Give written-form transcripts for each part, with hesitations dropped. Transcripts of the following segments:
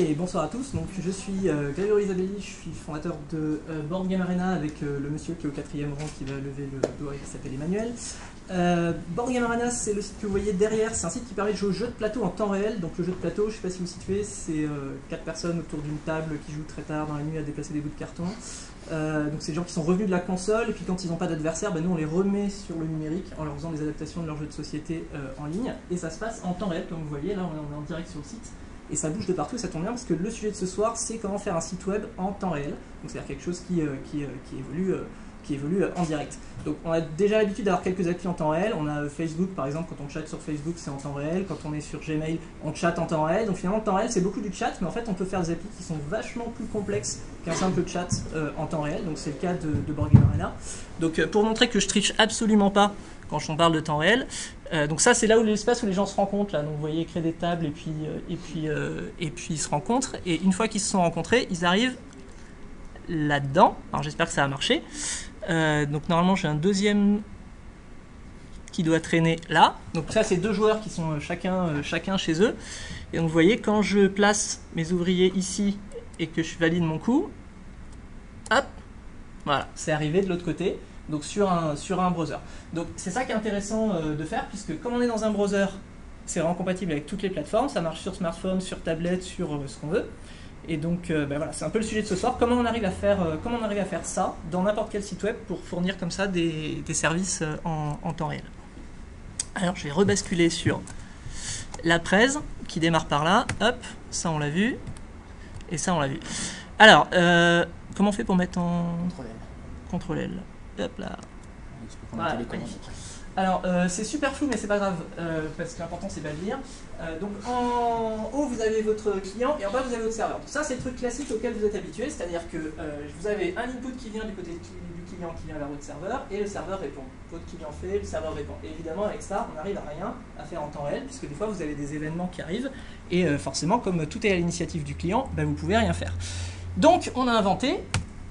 et bonsoir à tous. Donc, je suis Grégory Isabelli, je suis fondateur de Board Game Arena avec le monsieur qui est au 4e rang qui va lever le doigt et qui s'appelle Emmanuel. Board Game Arena, c'est le site que vous voyez derrière, c'est un site qui permet de jouer au jeu de plateau en temps réel. Donc le jeu de plateau, je ne sais pas si vous situez, c'est 4 personnes autour d'une table qui jouent très tard dans la nuit à déplacer des bouts de carton. Donc c'est des gens qui sont revenus de la console et puis quand ils n'ont pas d'adversaire, nous on les remet sur le numérique en leur faisant des adaptations de leur jeu de société en ligne et ça se passe en temps réel comme vous voyez, là on est en direct sur le site et ça bouge de partout et ça tombe bien parce que le sujet de ce soir c'est comment faire un site web en temps réel, donc c'est-à-dire quelque chose qui évolue en direct. Donc on a déjà l'habitude d'avoir quelques applis en temps réel, on a Facebook par exemple, quand on chatte sur Facebook c'est en temps réel, quand on est sur Gmail on chatte en temps réel, donc finalement le temps réel c'est beaucoup du chat, mais en fait on peut faire des applis qui sont vachement plus complexes qu'un simple chat en temps réel, donc c'est le cas de Board Game Arena. Donc pour montrer que je triche absolument pas quand on parle de temps réel, donc ça c'est là où l'espace où les gens se rencontrent, là. Donc vous voyez créer des tables et puis ils se rencontrent, et une fois qu'ils se sont rencontrés, ils arrivent là-dedans, alors j'espère que ça va marcher. Donc normalement j'ai un deuxième qui doit traîner là. Donc ça c'est deux joueurs qui sont chacun chez eux. Et donc vous voyez quand je place mes ouvriers ici et que je valide mon coup, hop, voilà, c'est arrivé de l'autre côté. Donc sur un browser. Donc c'est ça qui est intéressant de faire puisque comme on est dans un browser, c'est vraiment compatible avec toutes les plateformes. Ça marche sur smartphone, sur tablette, sur ce qu'on veut. Et donc voilà, c'est un peu le sujet de ce soir, comment on arrive à faire ça dans n'importe quel site web pour fournir comme ça des services en temps réel. Alors je vais rebasculer sur la presse qui démarre par là, hop, ça on l'a vu, et ça on l'a vu. Alors, comment on fait pour mettre en CTRL L, hop là, voilà, magnifique. Alors, c'est super flou, mais c'est pas grave, parce que l'important c'est pas de lire. Donc, en haut, vous avez votre client, et en bas, vous avez votre serveur. Donc, ça, c'est le truc classique auquel vous êtes habitué, c'est-à-dire que vous avez un input qui vient du côté du client qui vient vers votre serveur, et le serveur répond. Votre client fait, le serveur répond. Et évidemment, avec ça, on n'arrive à rien à faire en temps réel, puisque des fois, vous avez des événements qui arrivent, et forcément, comme tout est à l'initiative du client, vous ne pouvez rien faire. Donc, on a inventé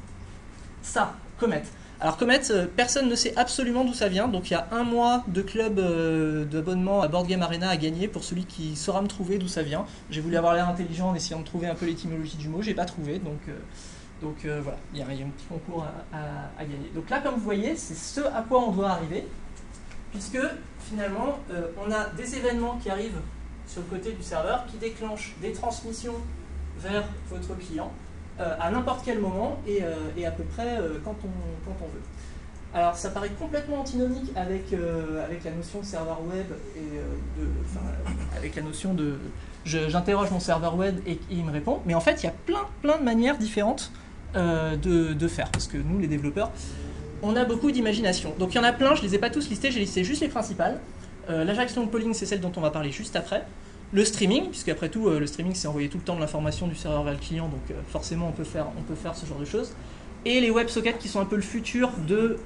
ça, Comet. Alors Comet, personne ne sait absolument d'où ça vient, donc il y a un mois de club d'abonnement à Board Game Arena à gagner pour celui qui saura me trouver d'où ça vient. J'ai voulu avoir l'air intelligent en essayant de trouver un peu l'étymologie du mot, j'ai pas trouvé, donc voilà, il y a un petit concours à gagner. Donc là, comme vous voyez, c'est ce à quoi on doit arriver, puisque finalement, on a des événements qui arrivent sur le côté du serveur qui déclenchent des transmissions vers votre client, à n'importe quel moment et à peu près quand on veut. Alors ça paraît complètement antinomique avec la notion de serveur web et avec la notion de j'interroge mon serveur web et il me répond, mais en fait il y a plein de manières différentes de faire, parce que nous les développeurs on a beaucoup d'imagination. Donc il y en a plein, je ne les ai pas tous listés, j'ai listé juste les principales. L'Ajax Long Polling, c'est celle dont on va parler juste après. Le streaming, puisque après tout, le streaming c'est envoyer tout le temps de l'information du serveur vers le client, donc forcément on peut faire ce genre de choses. Et les WebSockets qui sont un peu le futur de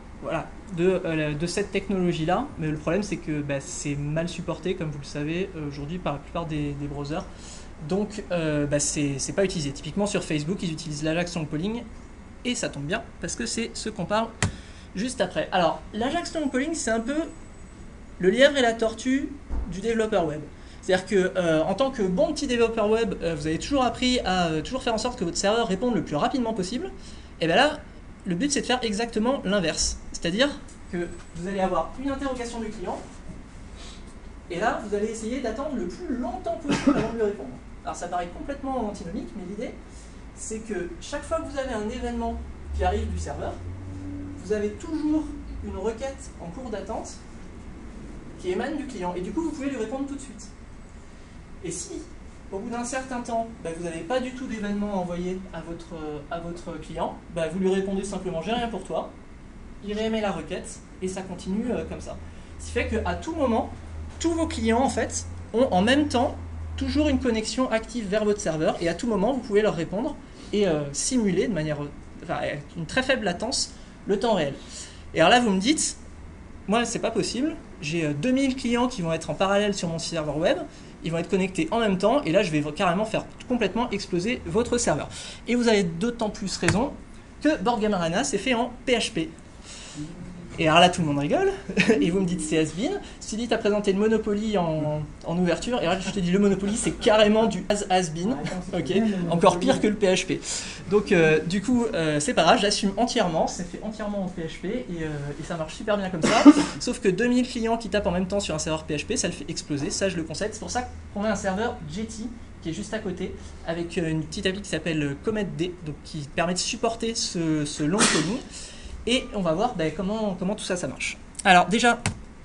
cette technologie-là, mais le problème c'est que c'est mal supporté, comme vous le savez, aujourd'hui par la plupart des browsers. Donc c'est pas utilisé. Typiquement sur Facebook, ils utilisent l'Ajax Long Polling, et ça tombe bien, parce que c'est ce qu'on parle juste après. Alors, l'Ajax Long Polling, c'est un peu le lièvre et la tortue du développeur web. C'est-à-dire que en tant que bon petit développeur web, vous avez toujours appris à toujours faire en sorte que votre serveur réponde le plus rapidement possible. Et bien là, le but c'est de faire exactement l'inverse. C'est-à-dire que vous allez avoir une interrogation du client, et là vous allez essayer d'attendre le plus longtemps possible avant de lui répondre. Alors ça paraît complètement antinomique, mais l'idée c'est que chaque fois que vous avez un événement qui arrive du serveur, vous avez toujours une requête en cours d'attente qui émane du client, et du coup vous pouvez lui répondre tout de suite. Et si, au bout d'un certain temps, vous n'avez pas du tout d'événement envoyé à votre client, vous lui répondez simplement « j'ai rien pour toi », il réémet la requête, et ça continue comme ça. Ce qui fait qu'à tout moment, tous vos clients en fait, ont en même temps toujours une connexion active vers votre serveur, et à tout moment, vous pouvez leur répondre et simuler de manière, avec une très faible latence, le temps réel. Et alors là, vous me dites, moi, c'est pas possible, j'ai 2000 clients qui vont être en parallèle sur mon serveur web, ils vont être connectés en même temps, et là, je vais carrément faire complètement exploser votre serveur. Et vous avez d'autant plus raison que Board Game Arena, c'est fait en PHP. Et alors là, tout le monde rigole, et vous me dites c'est has-been. Si tu as présenté le Monopoly en ouverture, et là je te dis le Monopoly c'est carrément du has-been, ok, encore pire que le PHP. Donc du coup, c'est pas grave, j'assume entièrement, c'est fait entièrement en PHP, et ça marche super bien comme ça. Sauf que 2000 clients qui tapent en même temps sur un serveur PHP, ça le fait exploser, ça je le concède. C'est pour ça qu'on a un serveur Jetty qui est juste à côté, avec une petite appli qui s'appelle CometD, donc qui permet de supporter ce long coding. Et on va voir comment tout ça marche. Alors déjà,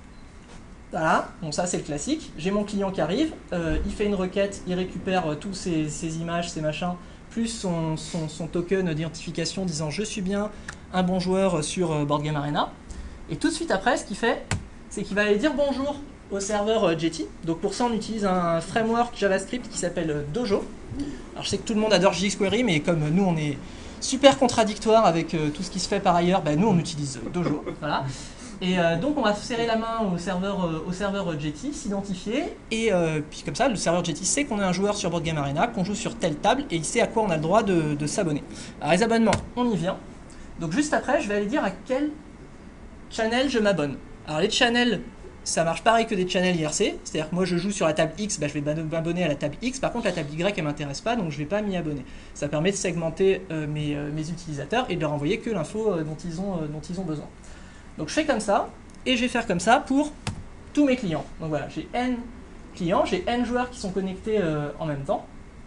voilà, bon ça c'est le classique, j'ai mon client qui arrive, il fait une requête, il récupère tous ces images, ces machins, plus son token d'identification disant je suis bien un bon joueur sur Board Game Arena. Et tout de suite après, ce qu'il fait, c'est qu'il va aller dire bonjour au serveur Jetty. Donc pour ça on utilise un framework JavaScript qui s'appelle Dojo. Alors je sais que tout le monde adore jQuery, mais comme nous on est super contradictoire avec tout ce qui se fait par ailleurs, nous on utilise Dojo. Voilà. Et donc on va serrer la main au serveur Jetty, s'identifier, et puis comme ça le serveur Jetty sait qu'on est un joueur sur Board Game Arena, qu'on joue sur telle table, et il sait à quoi on a le droit de s'abonner. Alors les abonnements, on y vient. Donc juste après, je vais aller dire à quel channel je m'abonne. Alors les channels, ça marche pareil que des channels IRC, c'est-à-dire que moi je joue sur la table X, je vais m'abonner à la table X, par contre la table Y elle m'intéresse pas, donc je ne vais pas m'y abonner. Ça permet de segmenter mes utilisateurs et de leur envoyer que l'info dont ils ont besoin. Donc je fais comme ça, et je vais faire comme ça pour tous mes clients. Donc voilà, j'ai N clients, j'ai N joueurs qui sont connectés en même temps,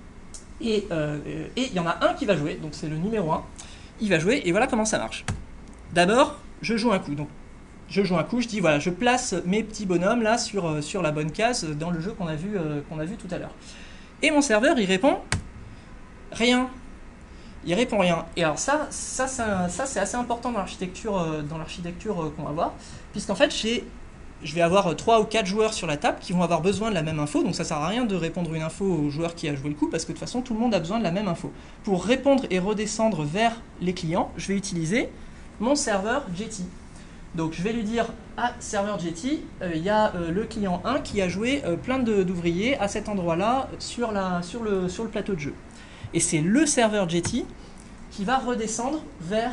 et il y en a un qui va jouer, donc c'est le numéro 1, il va jouer, et voilà comment ça marche. D'abord, je joue un coup, donc je joue un coup, je dis voilà, je place mes petits bonhommes là sur la bonne case dans le jeu qu'on a vu tout à l'heure. Et mon serveur, il répond rien. Il répond rien. Et alors ça c'est assez important dans l'architecture qu'on va voir, puisqu'en fait je vais avoir 3 ou 4 joueurs sur la table qui vont avoir besoin de la même info, donc ça sert à rien de répondre une info au joueur qui a joué le coup, parce que de toute façon tout le monde a besoin de la même info. Pour répondre et redescendre vers les clients, je vais utiliser mon serveur Jetty. Donc je vais lui dire à serveur Jetty, il y a le client 1 qui a joué plein d'ouvriers à cet endroit-là sur le plateau de jeu. Et c'est le serveur Jetty qui va redescendre vers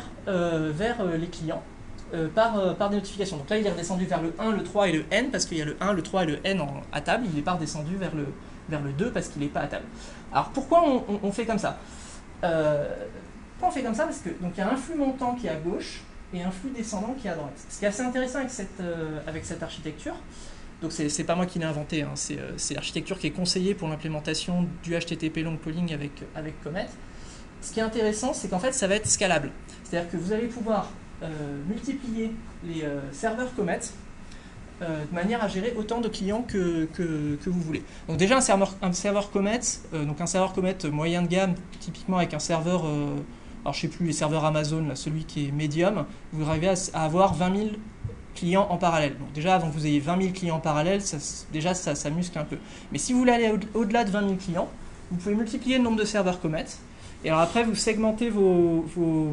les clients par des notifications. Donc là il est redescendu vers le 1, le 3 et le N parce qu'il y a le 1, le 3 et le N à table, il n'est pas redescendu vers le 2 parce qu'il n'est pas à table. Alors pourquoi on fait comme ça Pourquoi on fait comme ça? Parce que donc il y a un flux montant qui est à gauche et un flux descendant qui est à droite. Ce qui est assez intéressant avec cette architecture, donc c'est pas moi qui l'ai inventé, hein, c'est l'architecture qui est conseillée pour l'implémentation du HTTP long polling avec Comet. Ce qui est intéressant, c'est qu'en fait ça va être scalable. C'est-à-dire que vous allez pouvoir multiplier les serveurs Comet de manière à gérer autant de clients que vous voulez. Donc déjà un serveur Comet, donc un serveur Comet moyen de gamme, typiquement avec un serveur alors je ne sais plus, les serveurs Amazon, là, celui qui est Medium, vous arrivez à avoir 20 000 clients en parallèle. Donc déjà, avant que vous ayez 20 000 clients en parallèle, ça muscle un peu. Mais si vous voulez aller au-delà de 20 000 clients, vous pouvez multiplier le nombre de serveurs Comet. Et alors après, vous segmentez votre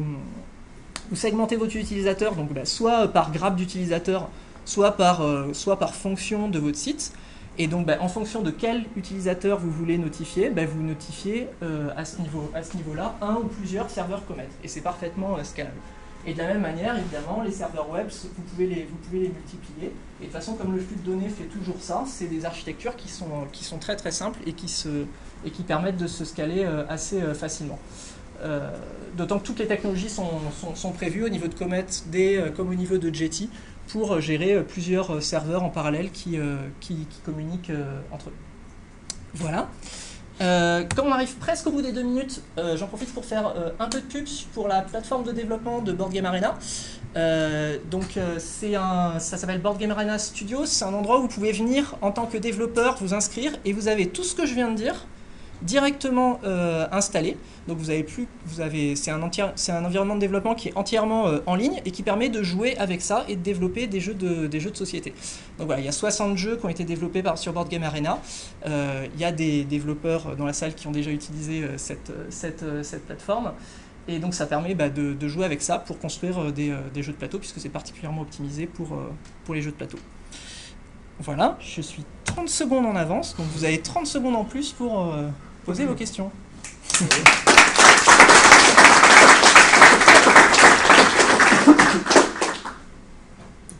utilisateur, donc soit par grappe d'utilisateurs, soit par fonction de votre site. Et donc, en fonction de quel utilisateur vous voulez notifier, vous notifiez à ce niveau-là un ou plusieurs serveurs Comet. Et c'est parfaitement scalable. Et de la même manière, évidemment, les serveurs web, vous pouvez les multiplier. Et de toute façon, comme le flux de données fait toujours ça, c'est des architectures qui sont très très simples et qui permettent de se scaler assez facilement. D'autant que toutes les technologies sont prévues au niveau de Comet, comme au niveau de Jetty, pour gérer plusieurs serveurs en parallèle qui communiquent entre eux. Voilà. Comme on arrive presque au bout des 2 minutes, j'en profite pour faire un peu de pub pour la plateforme de développement de Board Game Arena. Ça s'appelle Board Game Arena Studio. C'est un endroit où vous pouvez venir en tant que développeur, vous inscrire, et vous avez tout ce que je viens de dire directement installé. Donc c'est un environnement de développement qui est entièrement en ligne et qui permet de jouer avec ça et de développer des jeux de société. Donc voilà, il y a 60 jeux qui ont été développés sur Board Game Arena. Il y a des développeurs dans la salle qui ont déjà utilisé cette plateforme. Et donc ça permet de jouer avec ça pour construire des jeux de plateau, puisque c'est particulièrement optimisé pour les jeux de plateau. Voilà, je suis 30 secondes en avance, donc vous avez 30 secondes en plus pour poser vos questions.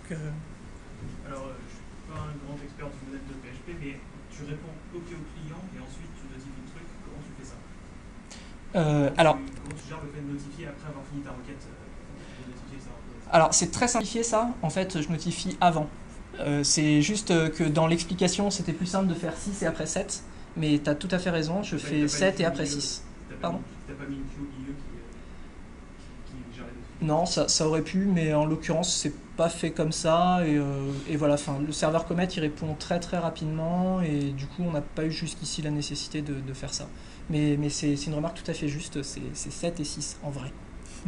Alors, je suis pas un grand expert du modèle de PHP, mais tu réponds OK au client et ensuite tu notifies le truc. Comment tu fais ça? Comment tu gères le fait de notifier après avoir fini ta requête de notifier ça? Alors, c'est très simplifié ça. En fait, je notifie avant. C'est juste que dans l'explication, c'était plus simple de faire 6 et après 7. Mais tu as tout à fait raison, je fais 7 et après 6. Pardon? T'as pas mis une queue au milieu qui gère les notifications? Non, ça aurait pu, mais en l'occurrence, c'est pas fait comme ça. Et voilà, le serveur commit, il répond très très rapidement. Et du coup, on n'a pas eu jusqu'ici la nécessité de faire ça. Mais c'est une remarque tout à fait juste, c'est 7 et 6 en vrai.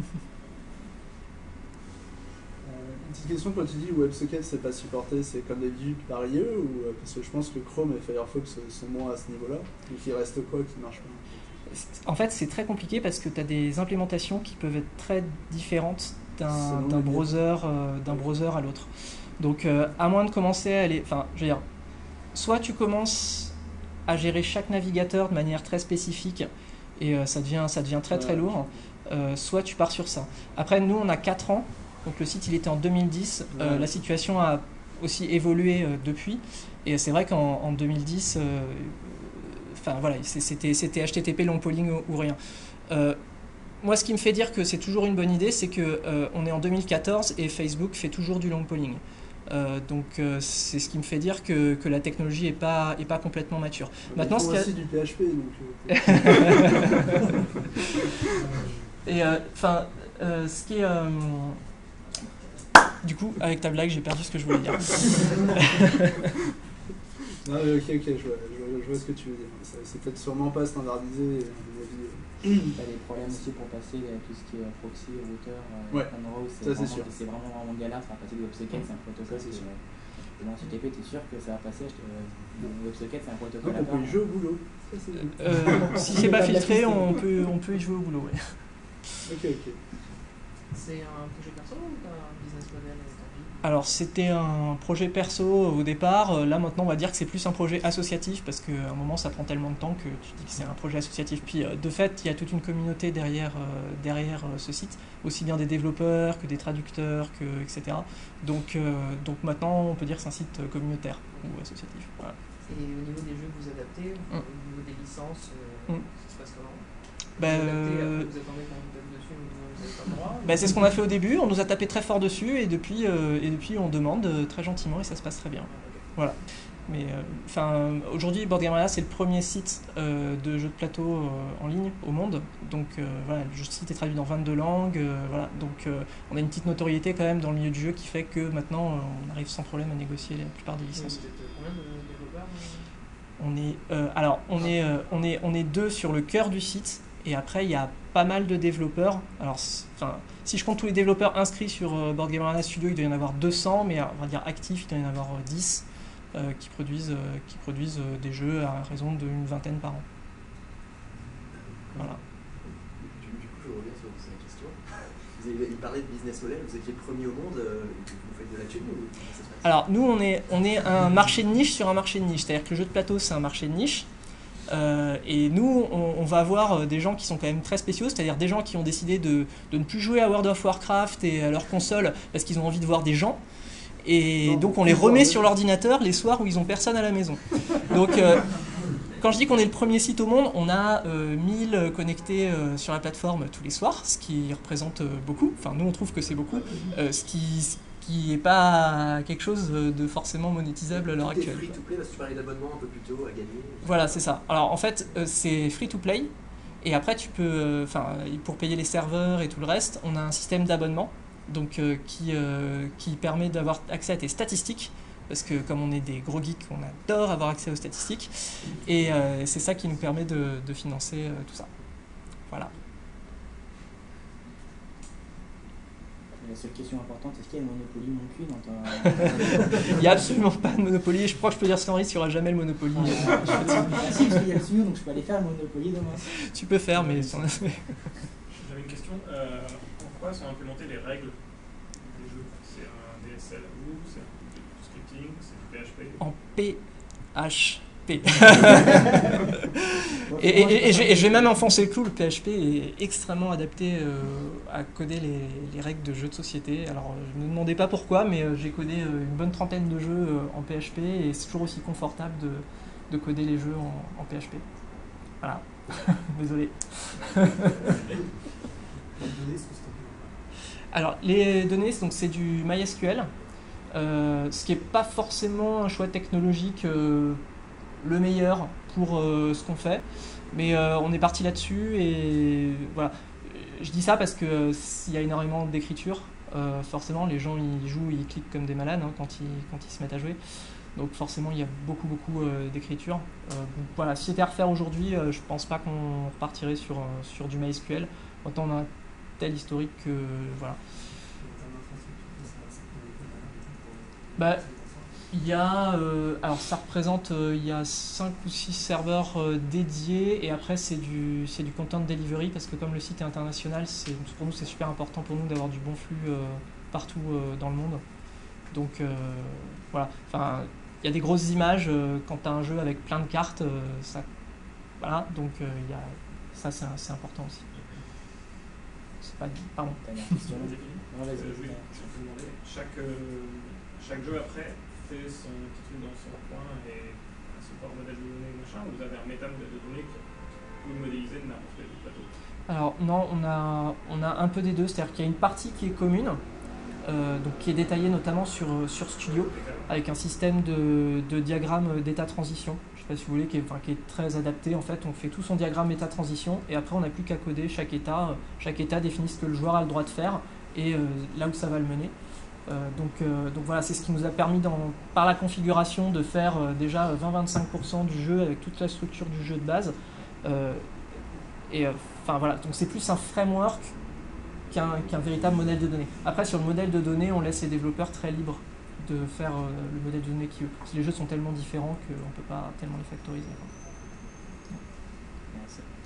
Une petite question, quand tu dis WebSocket c'est pas supporté, c'est comme d'habitude par IE ou parce que je pense que Chrome et Firefox sont moins à ce niveau-là, donc il reste quoi qui marche pas? En fait, c'est très compliqué parce que tu as des implémentations qui peuvent être très différentes d'un browser à l'autre. Donc, à moins de commencer à aller, enfin, je veux dire, soit tu commences à gérer chaque navigateur de manière très spécifique et ça devient très très lourd, soit tu pars sur ça. Après, nous, on a 4 ans. Donc le site il était en 2010, la situation a aussi évolué depuis et c'est vrai qu'en 2010 voilà, c'était HTTP long polling ou rien. Moi ce qui me fait dire que c'est toujours une bonne idée, c'est que on est en 2014 et Facebook fait toujours du long polling. Donc c'est ce qui me fait dire que la technologie est pas complètement mature. Maintenant, il faut aussi du PHP donc. Et ce qui est du coup, avec ta blague, j'ai perdu ce que je voulais dire. Non, mais ok, je vois ce que tu veux dire. C'est peut-être sûrement pas standardisé, à mon avis. T'as des problèmes aussi pour passer tout ce qui est proxy, routeur, c'est vraiment galère, ça va passer de WebSocket, c'est un protocole. Dans HTTP, t'es sûr que ça va passer WebSocket, c'est un protocole à part. On peut y jouer au boulot. Si c'est pas filtré, on peut y jouer au boulot. Ouais. Ok. C'est un projet perso ou un business model? Alors c'était un projet perso au départ, là maintenant on va dire que c'est plus un projet associatif parce qu'à un moment ça prend tellement de temps que tu dis que c'est un projet associatif. Puis de fait il y a toute une communauté derrière ce site, aussi bien des développeurs que des traducteurs, etc. Donc maintenant on peut dire que c'est un site communautaire ou associatif. Voilà. Et au niveau des jeux que vous adaptez, au niveau des licences, ça se passe comment? Vous attendez qu'on vous tape dessus, vous n'avez pas le droit? C'est ce qu'on a fait au début, on nous a tapé très fort dessus et depuis on demande très gentiment et ça se passe très bien. Voilà. Mais aujourd'hui Board Game Arena c'est le premier site de jeux de plateau en ligne au monde. Donc voilà, le site est traduit dans 22 langues. Voilà. Donc on a une petite notoriété quand même dans le milieu du jeu qui fait que maintenant on arrive sans problème à négocier la plupart des licences. Vous êtes combien de développeurs? On est 2 sur le cœur du site. Et après, il y a pas mal de développeurs. Alors, si je compte tous les développeurs inscrits sur Board Game Arena Studio, il doit y en avoir 200, mais on va dire actifs, il doit y en avoir 10 qui produisent des jeux à raison d'une vingtaine par an. Voilà. Du coup, je reviens sur cette question. Vous avez parlé de business model, vous étiez le premier au monde, vous faites de la thune ou comment ça se passe? Alors, nous, on est un marché de niche sur un marché de niche. C'est-à-dire que le jeu de plateau, c'est un marché de niche. Et nous, on va avoir des gens qui sont quand même très spéciaux, c'est-à-dire des gens qui ont décidé de ne plus jouer à World of Warcraft et à leur console parce qu'ils ont envie de voir des gens. Et donc on les remet sur l'ordinateur les soirs où ils n'ont personne à la maison. Donc quand je dis qu'on est le premier site au monde, on a 1000 connectés sur la plateforme tous les soirs, ce qui représente beaucoup. Enfin, nous on trouve que c'est beaucoup, ce qui n'est pas quelque chose de forcément monétisable à l'heure actuelle. Free to play, parce que tu parlais d'abonnement un peu plus tôt à gagner. Voilà, c'est ça. Alors en fait, c'est free to play. Et après, tu peux, pour payer les serveurs et tout le reste, on a un système d'abonnement donc, qui permet d'avoir accès à tes statistiques. Parce que comme on est des gros geeks, on adore avoir accès aux statistiques. Et c'est ça qui nous permet de financer tout ça. Voilà. La seule question importante, est-ce qu'il y a le Monopoly non cuit dans ta... Il n'y a absolument pas de Monopoly. Je crois que je peux dire sans risque, il n'y aura jamais le Monopoly. Merci, parce qu'il y a le studio, donc je peux aller faire le Monopoly demain. Tu peux faire, mais... J'avais une question. Pourquoi sont implémentées les règles des jeux? C'est un DSL à vous, c'est un scripting, c'est du PHP? En PHP. Et je vais même enfoncer le clou, le PHP est extrêmement adapté à coder les règles de jeux de société. Alors je ne me demandais pas pourquoi, mais j'ai codé une bonne trentaine de jeux en PHP et c'est toujours aussi confortable de coder les jeux en PHP. Voilà, désolé. Alors les données, donc c'est du MySQL, ce qui n'est pas forcément un choix technologique le meilleur pour ce qu'on fait, mais on est parti là-dessus et voilà. Je dis ça parce que s'il y a énormément d'écriture, forcément les gens ils jouent, ils cliquent comme des malades quand ils se mettent à jouer. Donc forcément il y a beaucoup d'écriture. Voilà, si c'était à refaire aujourd'hui, je pense pas qu'on repartirait sur du MySQL. Autant on a un tel historique que voilà. Bah, il y a, alors ça représente, il y a 5 ou 6 serveurs dédiés et après c'est du content delivery parce que comme le site est international, pour nous c'est super important pour nous d'avoir du bon flux partout dans le monde. Donc voilà, enfin il y a des grosses images quand tu as un jeu avec plein de cartes, ça, voilà, donc il y a, ça c'est important aussi. C'est pas, pardon. Chaque jeu après fait son petit truc dans son coin et un support modèle de données machin, ou vous avez un métamodèle de données que vous modélisez de n'importe quel plateau? Alors non, on a un peu des deux, c'est-à-dire qu'il y a une partie qui est commune, donc qui est détaillée notamment sur Studio, avec un système de diagramme d'état-transition. Je ne sais pas si vous voulez, qui est très adapté. En fait, on fait tout son diagramme d'état-transition et après on n'a plus qu'à coder chaque état. Chaque état définit ce que le joueur a le droit de faire et là où ça va le mener. Donc voilà, c'est ce qui nous a permis par la configuration de faire déjà 20-25% du jeu avec toute la structure du jeu de base. Enfin voilà, donc c'est plus un framework qu'un véritable modèle de données. Après sur le modèle de données, on laisse les développeurs très libres de faire le modèle de données qu'ils veulent. Les jeux sont tellement différents qu'on ne peut pas tellement les factoriser. Merci.